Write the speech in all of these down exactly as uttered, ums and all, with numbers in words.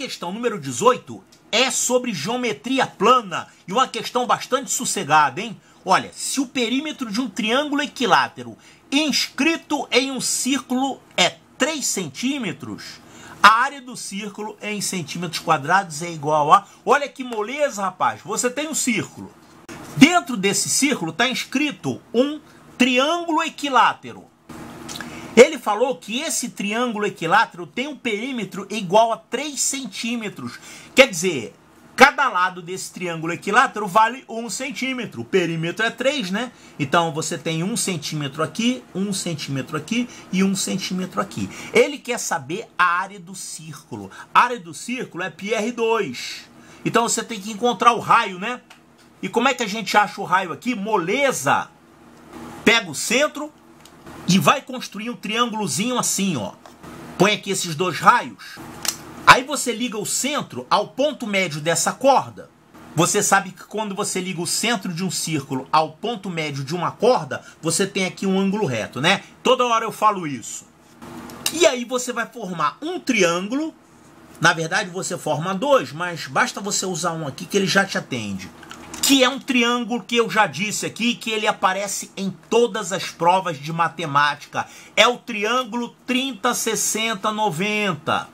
questão número dezoito é sobre geometria plana e uma questão bastante sossegada, hein? Olha, se o perímetro de um triângulo equilátero inscrito em um círculo é três centímetros, a área do círculo em centímetros quadrados é igual a... Olha que moleza, rapaz. Você tem um círculo. Dentro desse círculo está inscrito um triângulo equilátero. Ele falou que esse triângulo equilátero tem um perímetro igual a três centímetros. Quer dizer, cada lado desse triângulo equilátero vale um centímetro. O perímetro é três, né? Então você tem um centímetro aqui, um centímetro aqui e um centímetro aqui. Ele quer saber a área do círculo. A área do círculo é π r dois. Então você tem que encontrar o raio, né? E como é que a gente acha o raio aqui? Moleza! Pega o centro e vai construir um triângulozinho assim, ó. Põe aqui esses dois raios. Aí você liga o centro ao ponto médio dessa corda. Você sabe que quando você liga o centro de um círculo ao ponto médio de uma corda, você tem aqui um ângulo reto, né? Toda hora eu falo isso. E aí você vai formar um triângulo. Na verdade você forma dois, mas basta você usar um aqui que ele já te atende. Que é um triângulo que eu já disse aqui, que ele aparece em todas as provas de matemática. É o triângulo trinta, sessenta, noventa.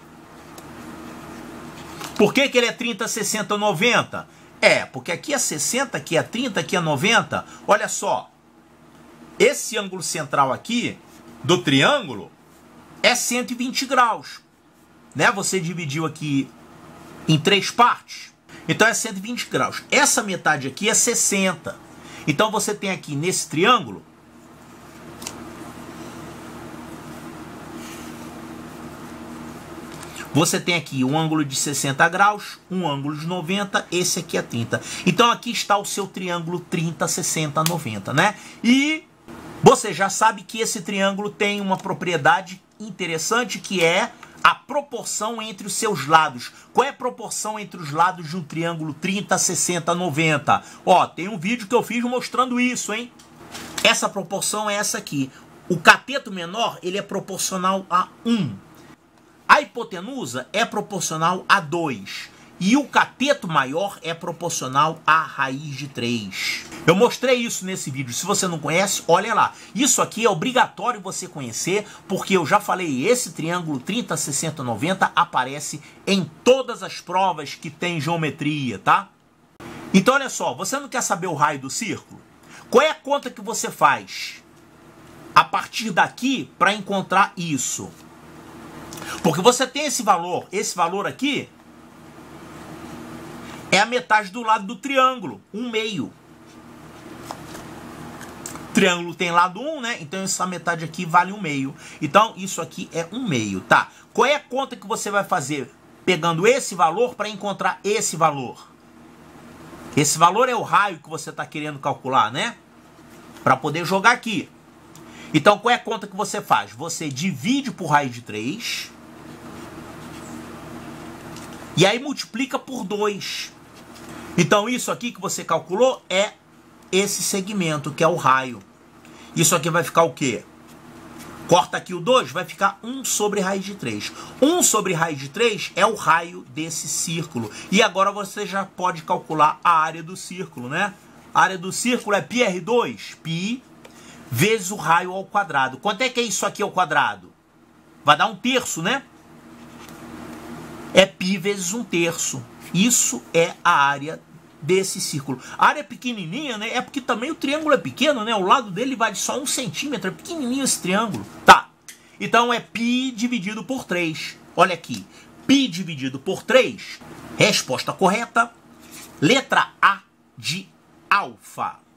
Por que que ele é trinta, sessenta, noventa? É, porque aqui é sessenta, aqui é trinta, aqui é noventa. Olha só, esse ângulo central aqui do triângulo é cento e vinte graus. Né? Você dividiu aqui em três partes. Então é cento e vinte graus. Essa metade aqui é sessenta. Então você tem aqui nesse triângulo você tem aqui um ângulo de sessenta graus, um ângulo de noventa, esse aqui é trinta. Então aqui está o seu triângulo trinta, sessenta, noventa, né? E você já sabe que esse triângulo tem uma propriedade interessante que é a proporção entre os seus lados. Qual é a proporção entre os lados de um triângulo trinta, sessenta, noventa? Ó, tem um vídeo que eu fiz mostrando isso, hein? Essa proporção é essa aqui. O cateto menor, ele é proporcional a um. A hipotenusa é proporcional a dois. E o cateto maior é proporcional à raiz de três. Eu mostrei isso nesse vídeo. Se você não conhece, olha lá. Isso aqui é obrigatório você conhecer, porque eu já falei, esse triângulo trinta, sessenta, noventa aparece em todas as provas que tem geometria, tá? Então olha só, você não quer saber o raio do círculo? Qual é a conta que você faz a partir daqui para encontrar isso? Porque você tem esse valor, esse valor aqui é a metade do lado do triângulo, um meio. O triângulo tem lado um, né? Então essa metade aqui vale um meio. Então isso aqui é um meio, tá? Qual é a conta que você vai fazer pegando esse valor para encontrar esse valor? Esse valor é o raio que você está querendo calcular, né? Para poder jogar aqui. Então qual é a conta que você faz? Você divide por raiz de três. E aí multiplica por dois. Então isso aqui que você calculou é esse segmento, que é o raio. Isso aqui vai ficar o quê? Corta aqui o dois, vai ficar um sobre raiz de três. um sobre raiz de três é o raio desse círculo. E agora você já pode calcular a área do círculo, né? A área do círculo é π r dois, π vezes o raio ao quadrado. Quanto é que é isso aqui ao quadrado? Vai dar um terço, né? É π vezes um terço. Isso é a área desse círculo. A área pequenininha, né? É porque também o triângulo é pequeno, né? O lado dele vai de só um centímetro. É pequenininho esse triângulo. Tá. Então é π dividido por três. Olha aqui. π dividido por três. Resposta correta. Letra A de alfa.